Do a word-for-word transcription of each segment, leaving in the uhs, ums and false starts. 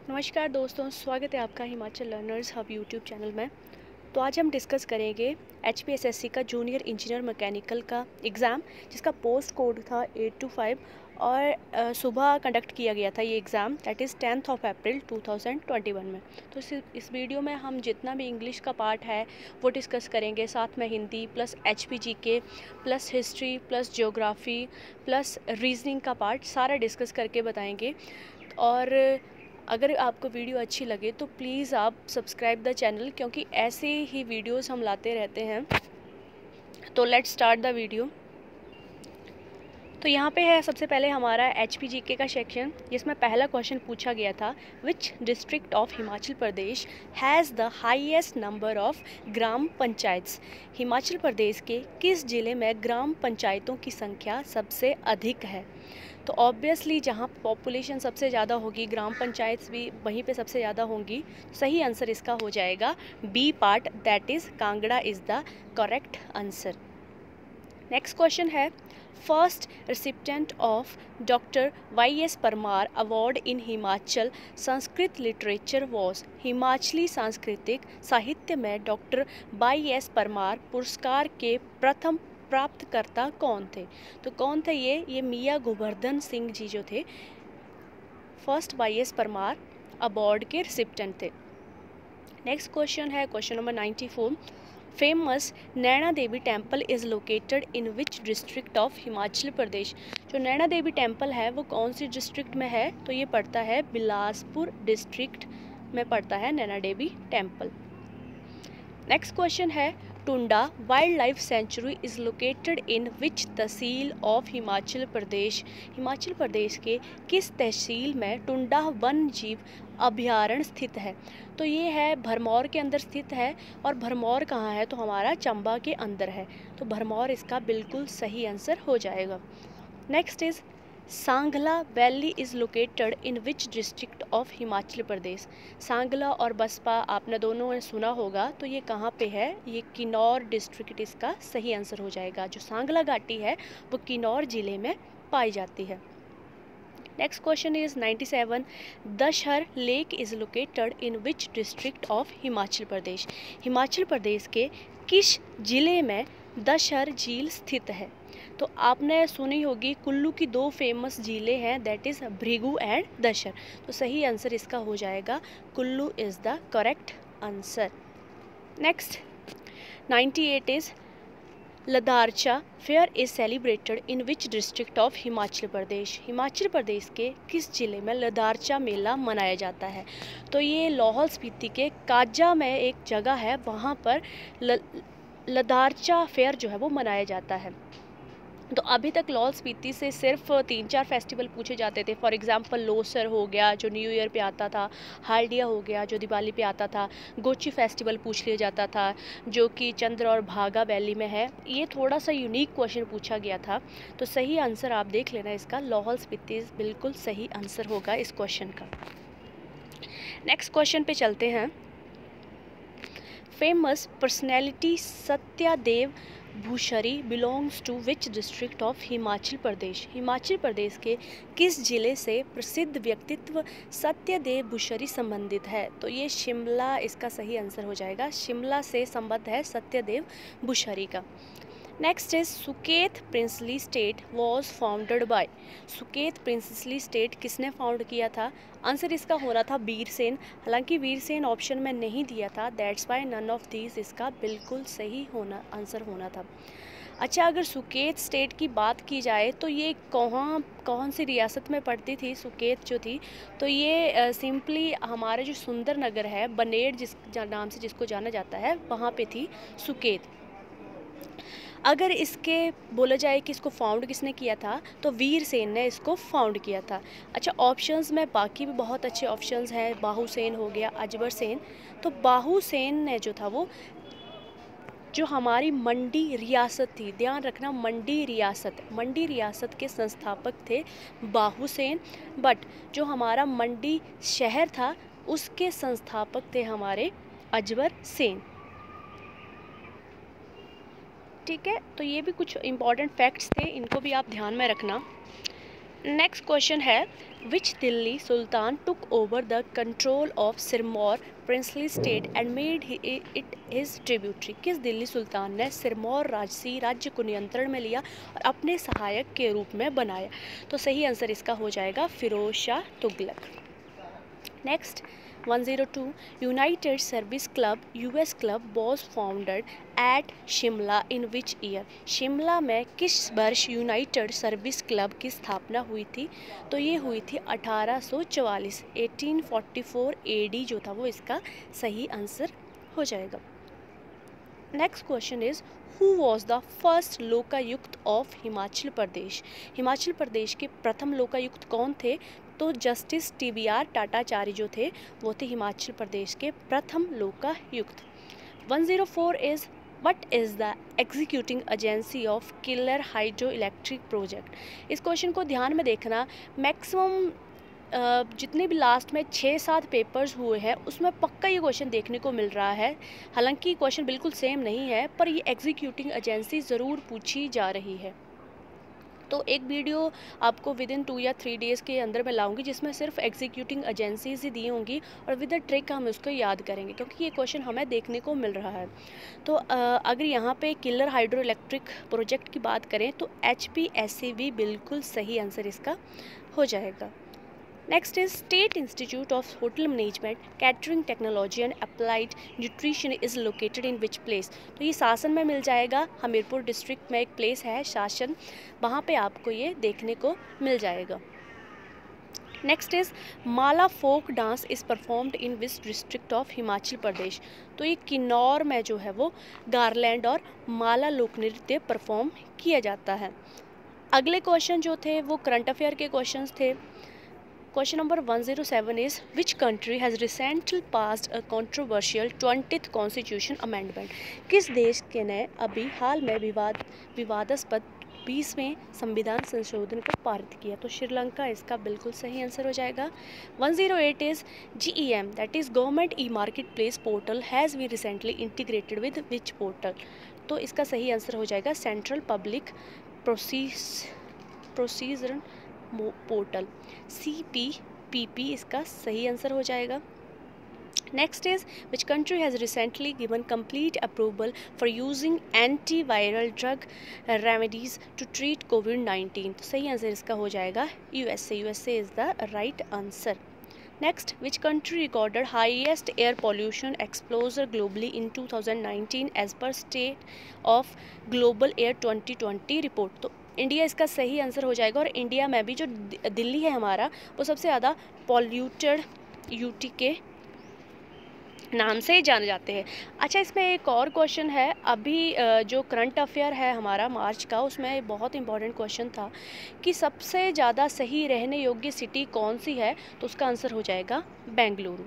नमस्कार दोस्तों, स्वागत है आपका Himachal learners hub YouTube channel में। तो आज हम डिस्कस करेंगे H P S S C का जूनियर इंजीनियर मैकेनिकल का एग्ज़ाम, जिसका पोस्ट कोड था एट टू फाइव और अ, सुबह कंडक्ट किया गया था ये exam, that is tenth of April two thousand twenty one में। तो इस इस वीडियो में हम जितना भी इंग्लिश का पार्ट है वो डिस्कस करेंगे, साथ में Hindi plus H P G K plus history plus geography plus reasoning का पार्ट सारा डिस्कस करके बताएंगे। और अगर आपको वीडियो अच्छी लगे तो प्लीज़ आप सब्सक्राइब द चैनल, क्योंकि ऐसे ही वीडियोस हम लाते रहते हैं। तो लेट्स स्टार्ट द वीडियो। तो यहाँ पे है सबसे पहले हमारा एच पी जी के का सेक्शन, जिसमें पहला क्वेश्चन पूछा गया था, which district of Himachal Pradesh has the highest number of gram panchayats. Himachal Pradesh के किस ज़िले में ग्राम पंचायतों की संख्या सबसे अधिक है। तो ऑब्वियसली जहाँ पॉपुलेशन सबसे ज़्यादा होगी, ग्राम पंचायत भी वहीं पे सबसे ज़्यादा होंगी। सही आंसर इसका हो जाएगा B part, that is Kangra is the correct answer. Next question है, first recipient of doctor Y S Parmar award in Himachal Sanskrit literature was. Himachali सांस्कृतिक साहित्य में डॉक्टर वाई एस परमार पुरस्कार के प्रथम प्राप्तकर्ता कौन थे। तो कौन थे ये ये मियाँ गोवर्धन सिंह जी जो थे, first Y S Parmar award के रिसिप्टेंट थे। नेक्स्ट क्वेश्चन है question number ninety four, famous Naina Devi temple is located in which district of Himachal Pradesh. जो नैना देवी टेम्पल है वो कौन सी डिस्ट्रिक्ट में है, तो ये पड़ता है बिलासपुर डिस्ट्रिक्ट में पड़ता है Naina Devi temple. Next question है, Tunda wildlife sanctuary is located in which tehsil of Himachal Pradesh. Himachal Pradesh के किस तहसील में टुंडा वन जीव अभयारण्य स्थित है। तो ये है भरमौर के अंदर स्थित है, और भरमौर कहाँ है, तो हमारा चंबा के अंदर है। तो भरमौर इसका बिल्कुल सही आंसर हो जाएगा। Next is Sangla valley is located in which district of Himachal Pradesh. Sangla और बसपा आपने दोनों ने सुना होगा, तो ये कहाँ पे है, ये किन्नौर डिस्ट्रिक्ट इसका सही आंसर हो जाएगा। जो सांगला घाटी है वो किन्नौर ज़िले में पाई जाती है। Next question is ninety seven, Dashair lake is located in which district of Himachal Pradesh. Himachal Pradesh के किस जिले में दशहर झील स्थित है। तो आपने सुनी होगी कुल्लू की दो फेमस झीलें हैं, that is Bhrigu and Dashair. तो सही आंसर इसका हो जाएगा Kullu is the correct answer. Next ninety eight is Ladarcha fair is celebrated in which district of Himachal Pradesh. Himachal Pradesh के किस जिले में लदारचा मेला मनाया जाता है। तो ये लाहौल स्पीति के काजा में एक जगह है, वहाँ पर ल, लदारचा फेयर जो है वो मनाया जाता है। तो अभी तक लाहौल स्पीति से सिर्फ तीन चार फेस्टिवल पूछे जाते थे, फॉर एग्जांपल लोसर हो गया जो न्यू ईयर पे आता था, हालडिया हो गया जो दिवाली पे आता था, गोची फेस्टिवल पूछ लिया जाता था जो कि चंद्र और भागा वैली में है। ये थोड़ा सा यूनिक क्वेश्चन पूछा गया था। तो सही आंसर आप देख लेना, इसका लाहौल स्पीति बिल्कुल सही आंसर होगा इस क्वेश्चन का। नेक्स्ट क्वेश्चन पे चलते हैं, famous personality Satyadev Bhusri belongs to which district of Himachal Pradesh. Himachal Pradesh के किस जिले से प्रसिद्ध व्यक्तित्व सत्यदेव भूसरी संबंधित है। तो ये शिमला इसका सही आंसर हो जाएगा, शिमला से संबद्ध है सत्यदेव भूसरी का। Next is Suket princely state was founded by. Suket princely state किसने फाउंड किया था। आंसर इसका होना था वीरसेन, हालांकि वीरसेन ऑप्शन में नहीं दिया था, that's why none of these इसका बिल्कुल सही होना आंसर होना था। अच्छा, अगर सुकेत स्टेट की बात की जाए तो ये कहाँ कौन सी रियासत में पड़ती थी सुकेत जो थी, तो ये सिंपली uh, हमारा जो सुंदर नगर है बनेड़ जिस नाम से जिसको जाना जाता है, वहाँ पे थी सुकेत। अगर इसके बोला जाए कि इसको फाउंड किसने किया था, तो वीरसेन ने इसको फाउंड किया था। अच्छा, ऑप्शंस में बाकी भी बहुत अच्छे ऑप्शंस हैं, बाहुसेन हो गया, अजबर सेन। तो बाहुसेन ने जो था वो जो हमारी मंडी रियासत थी, ध्यान रखना मंडी रियासत, मंडी रियासत के संस्थापक थे बाहुसेन, बट जो हमारा मंडी शहर था उसके संस्थापक थे हमारे अजबर सेन। ठीक है, तो ये भी कुछ इम्पॉर्टेंट फैक्ट्स थे, इनको भी आप ध्यान में रखना। नेक्स्ट क्वेश्चन है which Delhi sultan took over the control of Sirmaur princely state and made it his tributary. किस दिल्ली सुल्तान ने सिरमौर राजसी राज्य को नियंत्रण में लिया और अपने सहायक के रूप में बनाया? तो सही आंसर इसका हो जाएगा Firoz Shah Tughlaq. Next one oh two United Service Club U S club was founded at Shimla in which year? Shimla में किस वर्ष यूनाइटेड सर्विस क्लब की स्थापना हुई थी? तो ये हुई थी अठारह सौ चवालीस, अठारह सौ चौवालीस ए डी जो था वो इसका सही आंसर हो जाएगा। Next question is who was the first Lokayukta of Himachal Pradesh? Himachal Pradesh के प्रथम लोकायुक्त कौन थे? तो justice T B R Tatacharya जो थे वो थे हिमाचल प्रदेश के प्रथम Lokayukta. one oh four is what is the executing agency of Kilar hydro electric project? इस क्वेश्चन को ध्यान में देखना, मैक्सिमम जितने भी लास्ट में छः सात पेपर्स हुए हैं उसमें पक्का ये क्वेश्चन देखने को मिल रहा है। हालांकि क्वेश्चन बिल्कुल सेम नहीं है पर ये एग्जीक्यूटिंग एजेंसी ज़रूर पूछी जा रही है। तो एक वीडियो आपको विद इन टू या थ्री डेज़ के अंदर मैं लाऊंगी जिसमें सिर्फ एग्जीक्यूटिंग एजेंसीज ही दी होंगी और विद द ट्रिक हम उसको याद करेंगे क्योंकि ये क्वेश्चन हमें देखने को मिल रहा है। तो अगर यहाँ पे किलर हाइड्रो इलेक्ट्रिक प्रोजेक्ट की बात करें तो H P S C B बिल्कुल सही आंसर इसका हो जाएगा। Next is state institute of hotel management catering technology and applied nutrition is located in which place? तो ये शासन में मिल जाएगा, हमीरपुर डिस्ट्रिक्ट में एक प्लेस है शासन, वहाँ पे आपको ये देखने को मिल जाएगा। Next is Mala folk dance is performed in which district of Himachal Pradesh? तो ये किन्नौर में जो है वो गारलैंड और माला लोक नृत्य परफॉर्म किया जाता है। अगले क्वेश्चन जो थे वो करंट अफेयर के क्वेश्चंस थे। Question number one oh seven is which country has recently passed a controversial twentieth constitution amendment? किस देश के ने अभी हाल में विवाद विवादास्पद बीसवें संविधान संशोधन को पारित किया? तो श्रीलंका इसका बिल्कुल सही आंसर हो जाएगा। one oh eight is G E M that is Government E-Marketplace portal has been recently integrated with which portal? तो इसका सही आंसर हो जाएगा central public process procedure portal, C P P P इसका सही आंसर हो जाएगा। Next is which country has recently given complete approval for using anti viral drug remedies to treat covid nineteen? तो सही आंसर इसका हो जाएगा USA. USA is the right answer. Next which country recorded highest air pollution exposure globally in two thousand nineteen as per state of global air twenty twenty report? तो India इसका सही answer हो जाएगा और India में भी जो दिल्ली है हमारा वो सबसे ज़्यादा पॉल्यूटेड यूटी के नाम से जाने जाते हैं। अच्छा, इसमें एक और क्वेश्चन है, अभी जो करंट अफेयर है हमारा मार्च का उसमें बहुत इंपॉर्टेंट क्वेश्चन था कि सबसे ज़्यादा सही रहने योग्य सिटी कौन सी है? तो उसका आंसर हो जाएगा बेंगलुरु।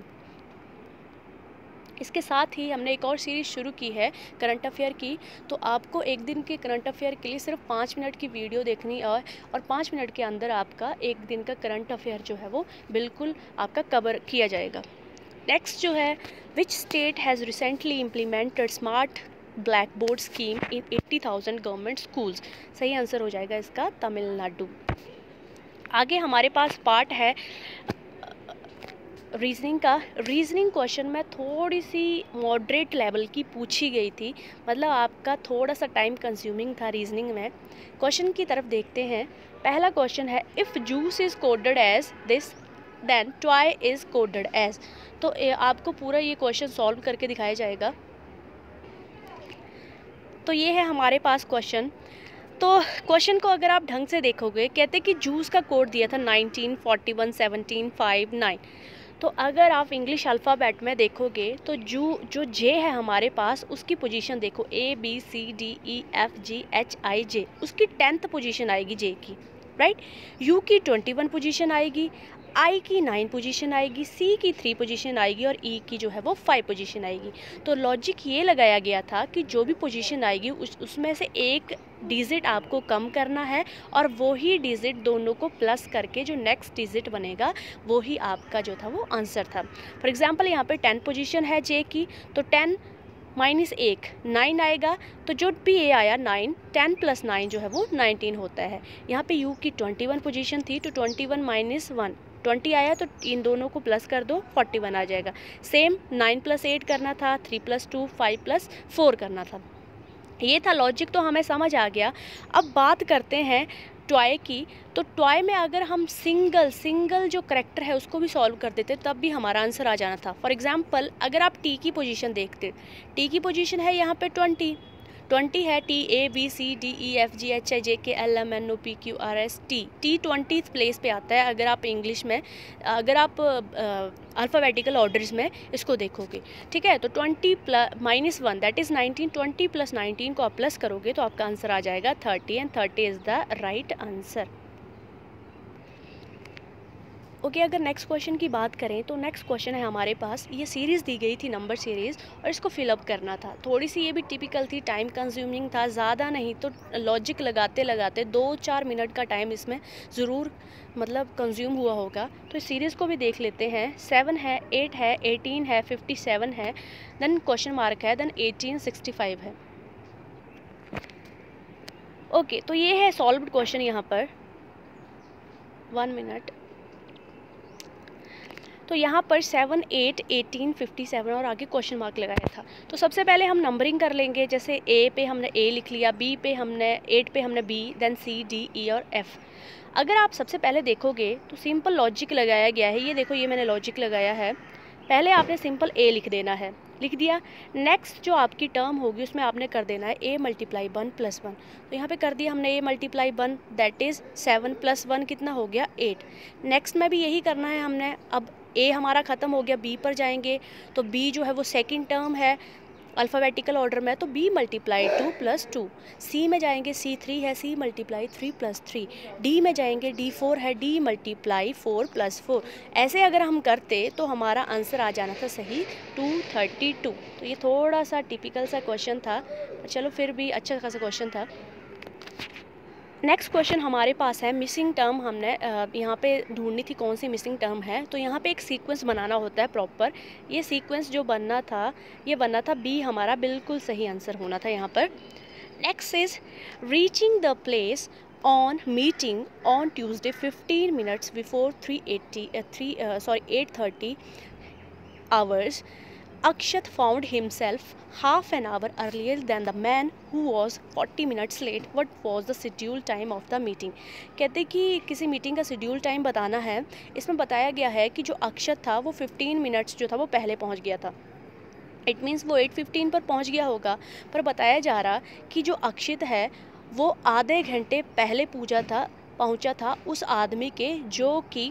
इसके साथ ही हमने एक और सीरीज़ शुरू की है करंट अफेयर की, तो आपको एक दिन के करंट अफेयर के लिए सिर्फ पाँच मिनट की वीडियो देखनी है और पाँच मिनट के अंदर आपका एक दिन का करंट अफेयर जो है वो बिल्कुल आपका कवर किया जाएगा। नेक्स्ट जो है which state has recently implemented smart black board scheme in eighty thousand government schools? सही आंसर हो जाएगा इसका तमिलनाडु। आगे हमारे पास पार्ट है रीजनिंग का। रीजनिंग क्वेश्चन में थोड़ी सी मॉडरेट लेवल की पूछी गई थी, मतलब आपका थोड़ा सा टाइम कंज्यूमिंग था रीजनिंग में। क्वेश्चन की तरफ देखते हैं। पहला क्वेश्चन है if juice is coded as this then toy is coded as? तो आपको पूरा ये क्वेश्चन सॉल्व करके दिखाया जाएगा। तो ये है हमारे पास क्वेश्चन। तो क्वेश्चन को अगर आप ढंग से देखोगे, कहते कि जूस का कोड दिया था nineteen forty one, seventeen, five, nine. तो अगर आप इंग्लिश अल्फ़ाबेट में देखोगे तो जो जो जे है हमारे पास उसकी पोजीशन देखो, A B C D E F G H I J, उसकी टेंथ पोजीशन आएगी जे की, राइट। यू की ट्वेंटी वन पोजीशन आएगी, आई की नाइन पोजीशन आएगी, सी की थ्री पोजीशन आएगी और ई की जो है वो फाइव पोजीशन आएगी। तो लॉजिक ये लगाया गया था कि जो भी पोजीशन आएगी उस उसमें से एक डिजिट आपको कम करना है और वो ही डिजिट दोनों को प्लस करके जो नेक्स्ट डिजिट बनेगा वो ही आपका जो था वो आंसर था। फॉर एग्जांपल यहाँ पे टेन पोजीशन है जे की, तो टेन माइनस एक नाइन आएगा, तो जो भी ए आया नाइन, टेन प्लस नाइन जो है वो नाइनटीन होता है। यहाँ पे यू की ट्वेंटी वन पोजीशन थी, तो twenty one minus one twenty आया, तो इन दोनों को प्लस कर दो, फोर्टी वन आ जाएगा। सेम नाइन प्लस एट करना था, three plus two, five plus four करना था। ये था लॉजिक, तो हमें समझ आ गया। अब बात करते हैं टॉय की। तो टॉय में अगर हम सिंगल सिंगल जो करेक्टर है उसको भी सॉल्व कर देते तब भी हमारा आंसर आ जाना था। फॉर एग्जांपल अगर आप टी की पोजीशन देखते, टी की पोजीशन है यहाँ पे ट्वेंटी, ट्वेंटी है, T A B C D E F G H I J K L M N O P Q R S T, T twenty place पे आता है अगर आप इंग्लिश में, अगर आप अल्फ़ाबेटिकल ऑर्डर्स में इसको देखोगे, ठीक है। तो twenty plus minus one that is nineteen, twenty plus nineteen को आप प्लस करोगे तो आपका आंसर आ जाएगा thirty, and thirty is the right answer. Okay okay, अगर नेक्स्ट क्वेश्चन की बात करें तो नेक्स्ट क्वेश्चन है हमारे पास, ये सीरीज़ दी गई थी नंबर सीरीज़ और इसको फिलअप करना था। थोड़ी सी ये भी टिपिकल थी, टाइम कंज्यूमिंग था, ज़्यादा नहीं तो लॉजिक लगाते लगाते दो चार मिनट का टाइम इसमें ज़रूर मतलब कंज्यूम हुआ होगा। तो इस सीरीज़ को भी देख लेते हैं। सेवन है, एट है, एटीन है, फिफ्टी सेवन है, देन क्वेश्चन मार्क है, देन एटीन सिक्सटी फाइव है। ओके okay, तो ये है सॉल्व्ड क्वेश्चन यहाँ पर, वन मिनट। तो यहाँ पर seven, eight, eighteen, fifty seven और आगे क्वेश्चन मार्क लगाया था। तो सबसे पहले हम नंबरिंग कर लेंगे, जैसे ए पे हमने ए लिख लिया, बी पे हमने, एट पे हमने B, then C, D, E और एफ। अगर आप सबसे पहले देखोगे तो सिंपल लॉजिक लगाया गया है। ये देखो, ये मैंने लॉजिक लगाया है। पहले आपने सिंपल ए लिख देना है, लिख दिया। नेक्स्ट जो आपकी टर्म होगी उसमें आपने कर देना है A multiply one plus one. तो यहाँ पे कर दिया हमने A multiply one, that is seven plus one कितना हो गया, एट। नेक्स्ट में भी यही करना है हमने। अब ए हमारा ख़त्म हो गया, बी पर जाएंगे तो बी जो है वो सेकंड टर्म है अल्फ़ाबेटिकल ऑर्डर में, तो B multiply two plus two. C में जाएंगे, सी थ्री है, C multiply three plus three. D में जाएंगे, डी फोर है, D multiply four plus four. ऐसे अगर हम करते तो हमारा आंसर आ जाना था सही टू थर्टी टू। तो ये थोड़ा सा टिपिकल सा क्वेश्चन था, चलो फिर भी अच्छा खासा क्वेश्चन था। नेक्स्ट क्वेश्चन हमारे पास है मिसिंग टर्म। हमने यहाँ पे ढूंढनी थी कौन सी मिसिंग टर्म है। तो यहाँ पे एक सीक्वेंस बनाना होता है प्रॉपर। ये सीक्वेंस जो बनना था ये बनना था बी, हमारा बिल्कुल सही आंसर होना था यहाँ पर। Next is reaching the place on meeting on Tuesday fifteen minutes before three eighty three sorry eight thirty hours. Akshat found himself half an hour earlier than the man who was forty minutes late. What was the schedule time of the meeting? कहते कि किसी meeting का schedule time बताना है। इसमें बताया गया है कि जो अक्षत था वो फिफ्टीन मिनट्स जो था वो पहले पहुंच गया था। इट मीन्स वो एट फिफ्टीन पर पहुंच गया होगा, पर बताया जा रहा कि जो अक्षित है वो आधे घंटे पहले पूजा था पहुंचा था उस आदमी के जो कि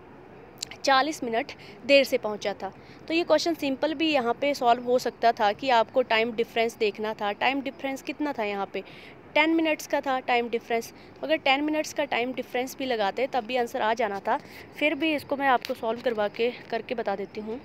चालीस मिनट देर से पहुंचा था। तो ये क्वेश्चन सिंपल भी यहाँ पे सॉल्व हो सकता था कि आपको टाइम डिफरेंस देखना था। टाइम डिफरेंस कितना था यहाँ पे, टेन मिनट्स का था टाइम डिफरेंस। तो अगर टेन मिनट्स का टाइम डिफरेंस भी लगाते तब भी आंसर आ जाना था। फिर भी इसको मैं आपको सॉल्व करवा के करके बता देती हूँ।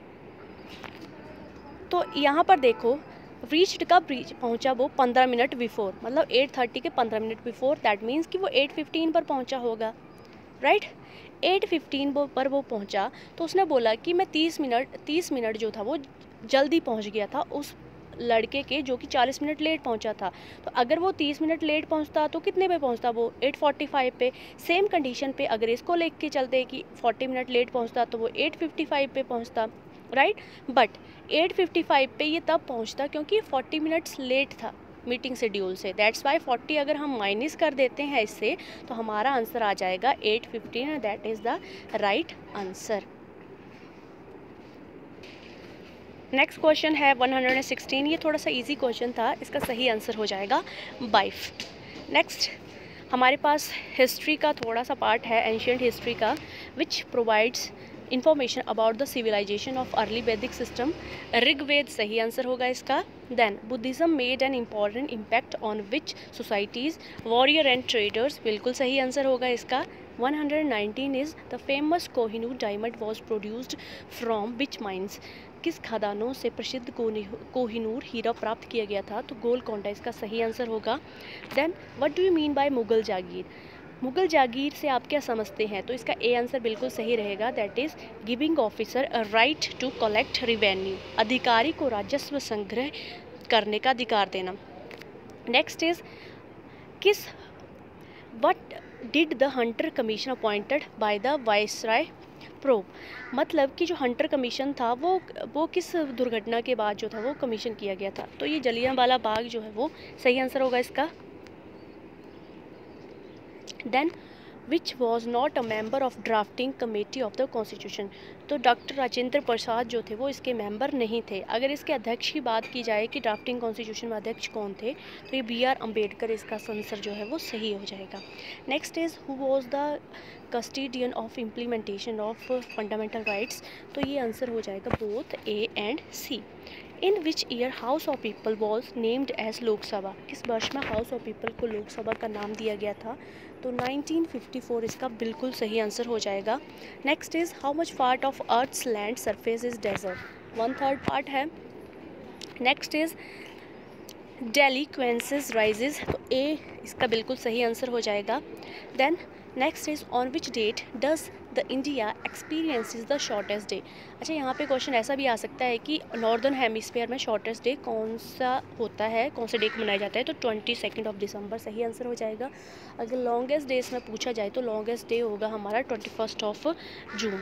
तो यहाँ पर देखो रीच्ड कब रीच पहुँचा, वो पंद्रह मिनट बिफोर, मतलब एट थर्टी के पंद्रह मिनट बिफोर। दैट मीन्स कि वो एट फिफ्टीन पर पहुँचा होगा, राइट। एट फिफ्टीन पर वो पहुंचा तो उसने बोला कि मैं तीस मिनट तीस मिनट जो था वो जल्दी पहुंच गया था उस लड़के के जो कि चालीस मिनट लेट पहुंचा था। तो अगर वो तीस मिनट लेट पहुंचता तो कितने पे पहुंचता, वो एट फोर्टी फाइव पे। सेम कंडीशन पे अगर इसको लेके के चलते कि फोर्टी मिनट लेट पहुंचता तो वो एट फिफ्टी फाइव पे पहुंचता, right. But eight fifty five पे ये तब पहुंचता क्योंकि फोर्टी मिनट्स लेट था मीटिंग शेड्यूल से। दैट्स वाई फोर्टी अगर हम माइनस कर देते हैं इससे तो हमारा आंसर आ जाएगा eight fifteen, that is the right answer. Next question है वन हंड्रेड सिक्सटीन। ये थोड़ा सा इजी क्वेश्चन था, इसका सही आंसर हो जाएगा बाइफ। नेक्स्ट हमारे पास हिस्ट्री का थोड़ा सा पार्ट है, एंशियंट हिस्ट्री का, which provides information about the civilization of early Vedic system. Rigveda सही आंसर होगा इसका। Then Buddhism made an important impact on which societies, warrior and traders, बिल्कुल सही आंसर होगा इसका। One hundred nineteen is the famous Kohinoor diamond was produced from which mines? किस खदानों से प्रसिद्ध कोहिनूर हीरा प्राप्त किया गया था, तो गोलकोंडा इसका सही आंसर होगा। Then what do you mean by Mughal jagir? Mughal jagir से आप क्या समझते हैं? तो इसका ए आंसर बिल्कुल सही रहेगा, that is giving officer a right to collect revenue, अधिकारी को राजस्व संग्रह करने का अधिकार देना। नेक्स्ट इज किस what did the Hunter commission appointed by the viceroy probe, मतलब कि जो हंटर कमीशन था वो वो किस दुर्घटना के बाद जो था वो कमीशन किया गया था? तो ये जलियांवाला बाग जो है वो सही आंसर होगा इसका। Then which was not a member of drafting committee of the constitution, तो डॉक्टर राजेंद्र प्रसाद जो थे वो इसके मेंबर नहीं थे। अगर इसके अध्यक्ष की बात की जाए कि ड्राफ्टिंग कॉन्स्टिट्यूशन में अध्यक्ष कौन थे, तो ये बी आर अम्बेडकर इसका आंसर जो है वो सही हो जाएगा। Next is who was the custodian of implementation of fundamental rights, तो ये आंसर हो जाएगा both A and C. In which year house of people was named as Lok Sabha, किस वर्ष में हाउस ऑफ पीपल को लोकसभा का नाम दिया गया था? तो नाइनटीन फिफ्टी फोर इसका बिल्कुल सही आंसर हो जाएगा। Next is how much part of earth's land surface is desert, one third part है। नेक्स्ट इज डेलिक्वेंसेस राइजेस, तो ए इसका बिल्कुल सही आंसर हो जाएगा। Then next is on which date does the India experiences the shortest day, अच्छा यहाँ पे क्वेश्चन ऐसा भी आ सकता है कि नॉर्दर्न हेमिस्फीयर में शॉर्टेस्ट डे कौन सा होता है, कौन से डे को मनाया जाता है? तो ट्वेंटी सेकेंड ऑफ दिसंबर सही आंसर हो जाएगा। अगर लॉन्गेस्ट डेज में पूछा जाए तो लॉन्गेस्ट डे होगा हमारा twenty first of June.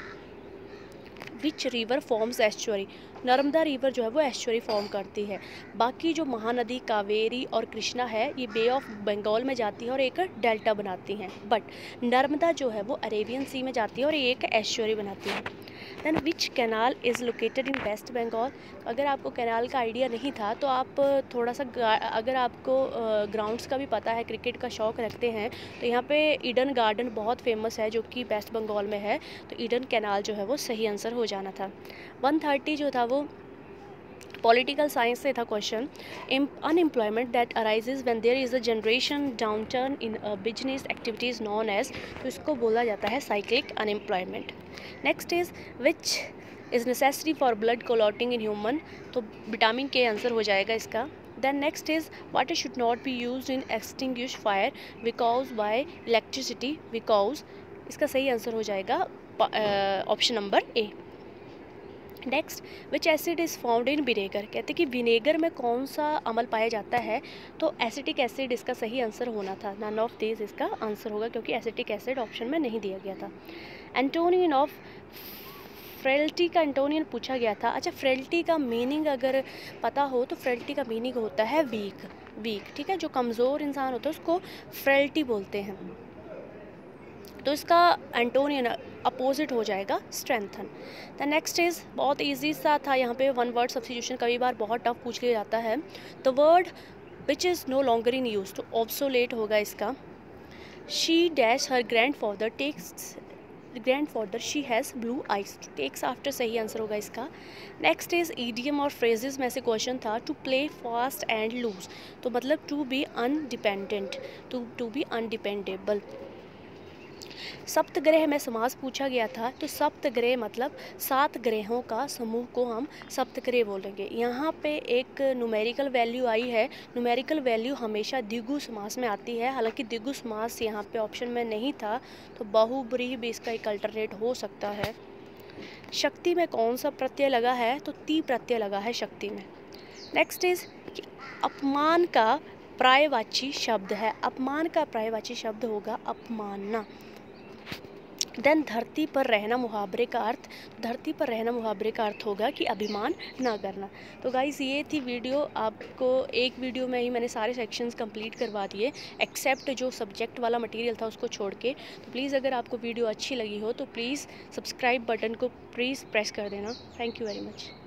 Which river forms estuary, Narmada river जो है वो एस्चुअरी फॉर्म करती है। बाकी जो महानदी कावेरी और कृष्णा है ये बे ऑफ बंगाल में जाती है और एक डेल्टा बनाती हैं, बट नर्मदा जो है वो अरेबियन सी में जाती है और ये एक एस्चुअरी बनाती है। Then which canal is located in West Bengal, अगर आपको कैनाल का आइडिया नहीं था तो आप थोड़ा सा, अगर आपको ग्राउंड्स का भी पता है, क्रिकेट का शौक़ रखते हैं, तो यहाँ पे ईडन गार्डन बहुत फेमस है जो कि वेस्ट बंगाल में है, तो ईडन कैनाल जो है वो सही आंसर हो जाना था। वन थर्टी जो था वो पॉलिटिकल साइंस से था question. Unemployment that arises when there is a generation downturn in business activities known as, तो इसको बोला जाता है cyclic unemployment. Next is which is necessary for blood clotting in human, तो विटामिन के आंसर हो जाएगा इसका। Then next is water should not be use in extinguish fire because by electricity, because इसका सही आंसर हो जाएगा option number A. Next which acid is found in vinegar, कहते कि विनेगर में कौन सा अमल पाया जाता है? तो एसिटिक एसिड इसका सही आंसर होना था, नन ऑफ दिस इसका आंसर होगा क्योंकि एसिटिक एसिड ऑप्शन में नहीं दिया गया था। एंटोनियन ऑफ फ्रेल्टी का एंटोनियन पूछा गया था। अच्छा, फ्रेल्टी का मीनिंग अगर पता हो तो फ्रेल्टी का मीनिंग होता है वीक, वीक ठीक है, जो कमज़ोर इंसान होता है उसको फ्रेल्टी बोलते हैं, तो इसका एंटोनियन अपोजिट हो जाएगा स्ट्रेंथन। द नेक्स्ट इज़ बहुत इजी सा था, यहाँ पे वन वर्ड सब्स्टिट्यूशन कई बार बहुत टफ पूछ लिया जाता है। The word which is no longer in use, तो ऑब्सोलेट होगा इसका। She dash her grandfather takes grandfather she has blue eyes, takes after सही आंसर होगा इसका। नेक्स्ट इज़ ईडियम और फ्रेजेस में से क्वेश्चन था to play fast and loose, तो मतलब to be undependent, to to be undependable. सप्तग्रह में समास पूछा गया था, तो सप्तग्रह मतलब सात ग्रहों का समूह को हम सप्तग्रह बोलेंगे। यहाँ पे एक न्यूमेरिकल वैल्यू आई है, न्यूमेरिकल वैल्यू हमेशा द्विगु समास में आती है, हालांकि द्विगु समास यहाँ पे ऑप्शन में नहीं था, तो बहुब्रीहि भी इसका एक अल्टरनेट हो सकता है। शक्ति में कौन सा प्रत्यय लगा है? तो ती प्रत्यय लगा है शक्ति में। नेक्स्ट इज अपमान का पर्यायवाची शब्द है, अपमान का पर्यायवाची शब्द होगा अपमानना। देन धरती पर रहना मुहावरे का अर्थ, धरती पर रहना मुहावरे का अर्थ होगा कि अभिमान ना करना। तो गाइस ये थी वीडियो, आपको एक वीडियो में ही मैंने सारे सेक्शंस कंप्लीट करवा दिए एक्सेप्ट जो सब्जेक्ट वाला मटेरियल था उसको छोड़ के। तो प्लीज़ अगर आपको वीडियो अच्छी लगी हो तो प्लीज़ सब्सक्राइब बटन को प्लीज़ प्रेस कर देना। Thank you very much.